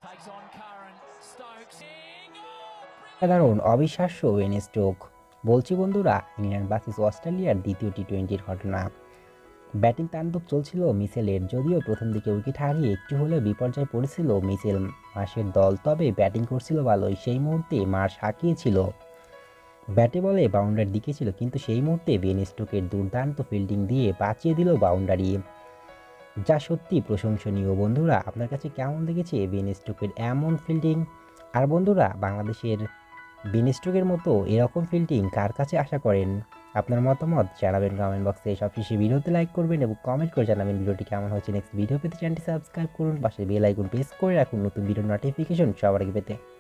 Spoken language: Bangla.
সাধারণ অবিশ্বাস্য ওয়েন স্টোক। বলছি বন্ধুরা, ইংল্যান্ড ভার্সেস অস্ট্রেলিয়ার দ্বিতীয় টি-20 ঘটনা। ব্যাটিং তাণ্ডব চলছিল মিচেলের, যদিও প্রথম দিকে উইকেট হারিয়ে একটু হলেও বিপর্যয় পড়েছিল মিচেল মার্শের দল, তবে ব্যাটিং করছিল ভালোই। সেই মুহূর্তে মার্শ হাঁকিয়েছিল, ব্যাটে বলে বাউন্ডারির দিকে ছিল, কিন্তু সেই মুহূর্তে বেন স্টোকের দুর্দান্ত ফিল্ডিং দিয়ে বাঁচিয়ে দিল বাউন্ডারি, যা সত্যি প্রশংসনীয়। বন্ধুরা, আপনার কাছে কেমন লেগেছে বেন স্টোকের এমন ফিল্ডিং? আর বন্ধুরা, বাংলাদেশের বেন স্টোকের মতো এরকম ফিল্ডিং কার কাছে আশা করেন? আপনার মতামত জানাবেন কমেন্ট বক্সে। সবশেষে ভিডিওতে লাইক করবেন এবং কমেন্ট করে জানাবেন ভিডিওটি কেমন হচ্ছে। নেক্সট ভিডিও পেতে চ্যানেলটি সাবস্ক্রাইব করুন, পাশে বেল আইকন প্রেস করে রাখুন নতুন ভিডিওর নোটিফিকেশন সবার আগে পেতে।